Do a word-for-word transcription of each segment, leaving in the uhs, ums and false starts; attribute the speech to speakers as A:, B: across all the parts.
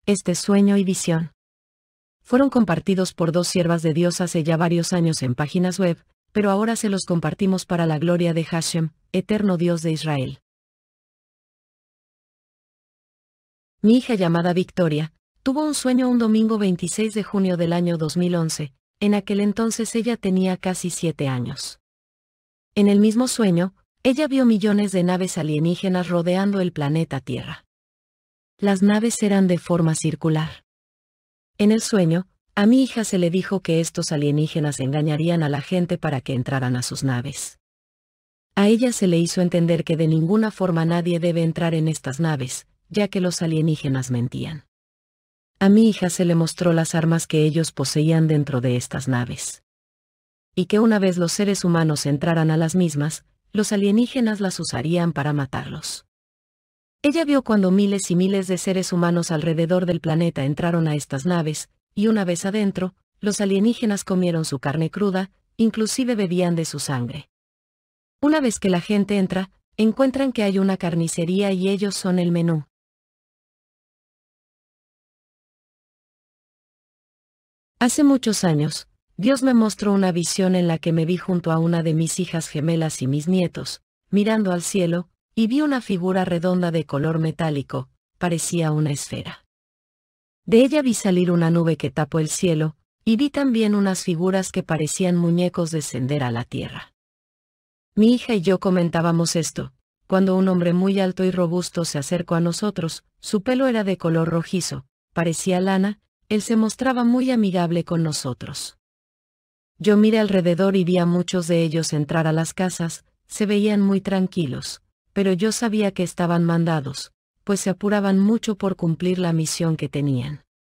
A: Este sueño y visión fueron compartidos por dos siervas de Dios hace ya varios años en páginas web, pero ahora se los compartimos para la gloria de Hashem, eterno Dios de Israel. Mi hija llamada Victoria tuvo un sueño un domingo veintiséis de junio del año dos mil once, en aquel entonces ella tenía casi siete años. En el mismo sueño, ella vio millones de naves alienígenas rodeando el planeta Tierra. Las naves eran de forma circular. En el sueño, a mi hija se le dijo que estos alienígenas engañarían a la gente para que entraran a sus naves. A ella se le hizo entender que de ninguna forma nadie debe entrar en estas naves, ya que los alienígenas mentían. A mi hija se le mostró las armas que ellos poseían dentro de estas naves. Y que una vez los seres humanos entraran a las mismas, los alienígenas las usarían para matarlos. Ella vio cuando miles y miles de seres humanos alrededor del planeta entraron a estas naves, y una vez adentro, los alienígenas comieron su carne cruda, inclusive bebían de su sangre. Una vez que la gente entra, encuentran que hay una carnicería y ellos son el menú. Hace muchos años, Dios me mostró una visión en la que me vi junto a una de mis hijas gemelas y mis nietos, mirando al cielo, y vi una figura redonda de color metálico, parecía una esfera. De ella vi salir una nube que tapó el cielo, y vi también unas figuras que parecían muñecos descender a la tierra. Mi hija y yo comentábamos esto, cuando un hombre muy alto y robusto se acercó a nosotros, su pelo era de color rojizo, parecía lana, él se mostraba muy amigable con nosotros. Yo miré alrededor y vi a muchos de ellos entrar a las casas, se veían muy tranquilos, pero yo sabía que estaban mandados, pues se apuraban mucho por cumplir la misión que tenían.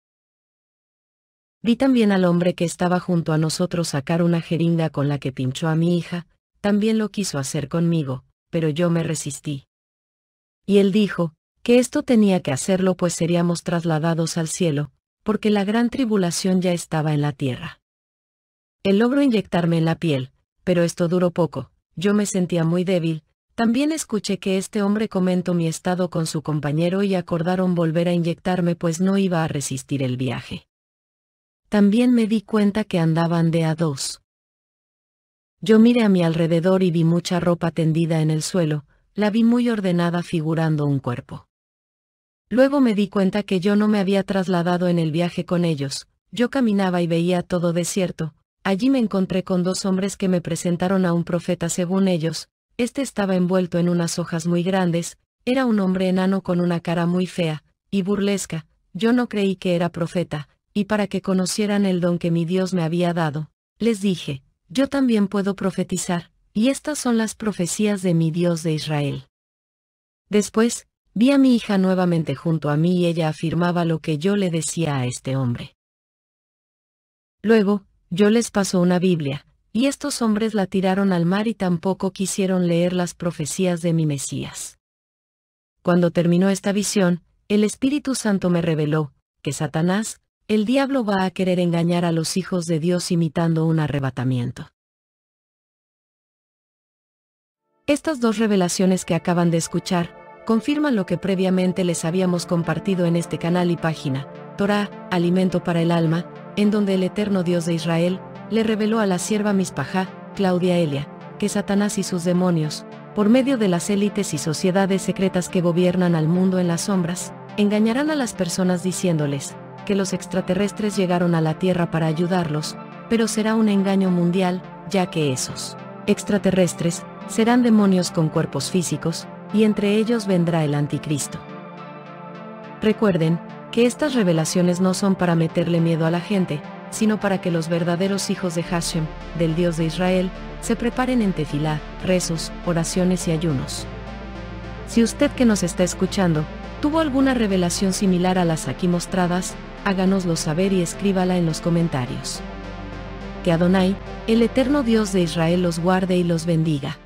A: Vi también al hombre que estaba junto a nosotros sacar una jeringa con la que pinchó a mi hija, también lo quiso hacer conmigo, pero yo me resistí. Y él dijo, que esto tenía que hacerlo pues seríamos trasladados al cielo, porque la gran tribulación ya estaba en la tierra. Él logró inyectarme en la piel, pero esto duró poco, yo me sentía muy débil. También escuché que este hombre comentó mi estado con su compañero y acordaron volver a inyectarme pues no iba a resistir el viaje. También me di cuenta que andaban de a dos. Yo miré a mi alrededor y vi mucha ropa tendida en el suelo, la vi muy ordenada figurando un cuerpo. Luego me di cuenta que yo no me había trasladado en el viaje con ellos, yo caminaba y veía todo desierto, allí me encontré con dos hombres que me presentaron a un profeta según ellos. Este estaba envuelto en unas hojas muy grandes, era un hombre enano con una cara muy fea y burlesca, yo no creí que era profeta, y para que conocieran el don que mi Dios me había dado, les dije, yo también puedo profetizar, y estas son las profecías de mi Dios de Israel. Después, vi a mi hija nuevamente junto a mí y ella afirmaba lo que yo le decía a este hombre. Luego, yo les paso una Biblia, y estos hombres la tiraron al mar y tampoco quisieron leer las profecías de mi Mesías. Cuando terminó esta visión, el Espíritu Santo me reveló, que Satanás, el diablo va a querer engañar a los hijos de Dios imitando un arrebatamiento. Estas dos revelaciones que acaban de escuchar, confirman lo que previamente les habíamos compartido en este canal y página, Torá, Alimento para el Alma, en donde el eterno Dios de Israel, le reveló a la sierva Mispajá, Claudia Elia, que Satanás y sus demonios, por medio de las élites y sociedades secretas que gobiernan al mundo en las sombras, engañarán a las personas diciéndoles, que los extraterrestres llegaron a la Tierra para ayudarlos, pero será un engaño mundial, ya que esos extraterrestres serán demonios con cuerpos físicos, y entre ellos vendrá el anticristo. Recuerden, que estas revelaciones no son para meterle miedo a la gente, sino para que los verdaderos hijos de Hashem, del Dios de Israel, se preparen en tefilá, rezos, oraciones y ayunos. Si usted que nos está escuchando, tuvo alguna revelación similar a las aquí mostradas, háganoslo saber y escríbala en los comentarios. Que Adonai, el eterno Dios de Israel los guarde y los bendiga.